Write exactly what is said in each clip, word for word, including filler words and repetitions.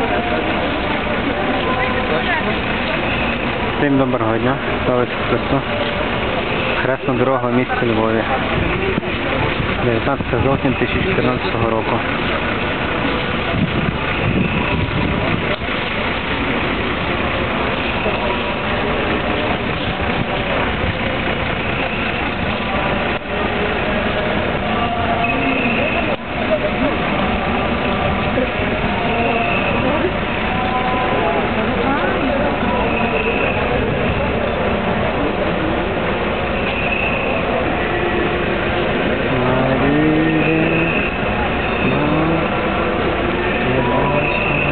Всім доброго дня, слава Ісусу Христу. Хресна дорога в місті Львові. дев'ятнадцяте жовтня дві тисячі чотирнадцятого року. Марія, Марія,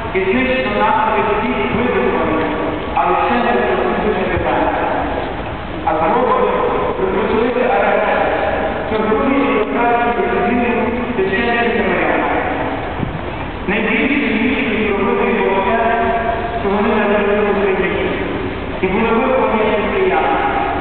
і знищено наслідки всіх виборів, але ще не розповідне питання. А зробили розпочалися арешти, торгуючи операції президентів священних землян. Найбільші місії зробили волонтери, що вони не зробили в Україні. І були виховані християни.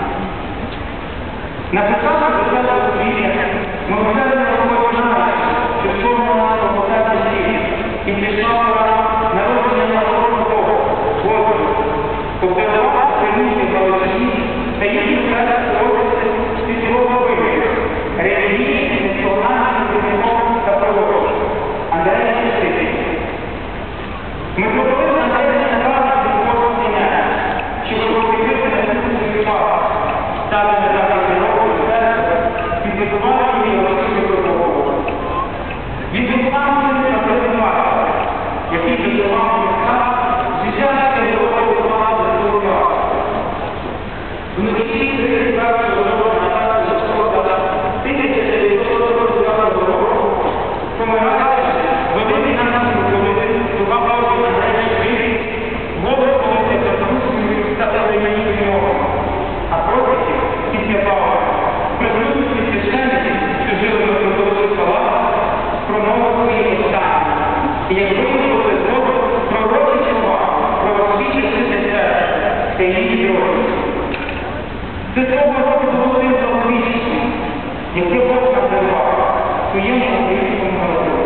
Написали десятого квітня, милосердя Господь знає, що всього нашого серця світ, і пішла пора народження народу Бога, Господу, обдарувати сильніші Галичині та їхні серця творити світового вибору, релігійним, національним керівником та пророком Андрея Шестиці. Митрополит Андрей наказав від Божого дня, щоб розповідати на цю світу, стали на захисті року серця, підготували її розповідати про Бога. Він виконався на презентацію, який підготував міста, звичайно, головою команди Золота. Вночі тридцять першого листопада тисяча дев'ятсот сорок дев'ятого року помирає великий наш митрополит Лука Павлович Андрей Шестиці, голову полиці Русської та Української мови. А проти після Павла присутності священників, що жили на митрополитських палатах, промовили свої останні. І як виявили згоду, пророки слова про всі часи серця та її дороги. Це слово року було тим заловічним, яке Бог називав своєму українському народу.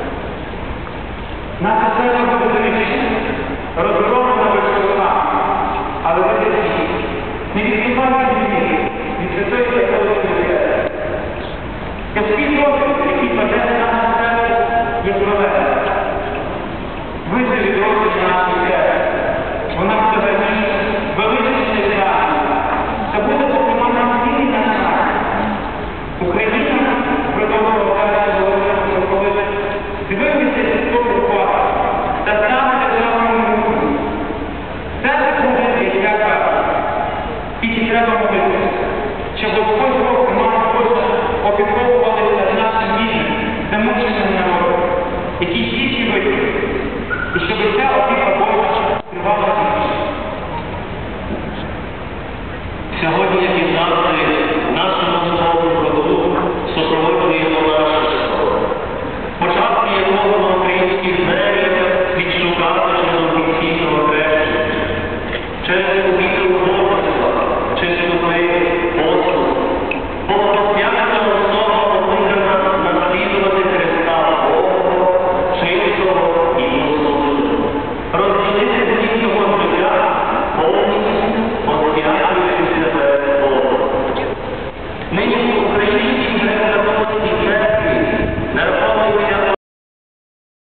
Наша церква буде знищена, розгромлена вишколена, але ви всі не відкривайте зміни від Святої Католицької Церкви. Тяжкий досвід, який паде на нашу церкву, є проведений. Виживі досвід нашої церкви. Вона взагалі велична для це буде допомагати цілій нашій нації. Україна, продовжувала перша Володимир Митрополит, дивилися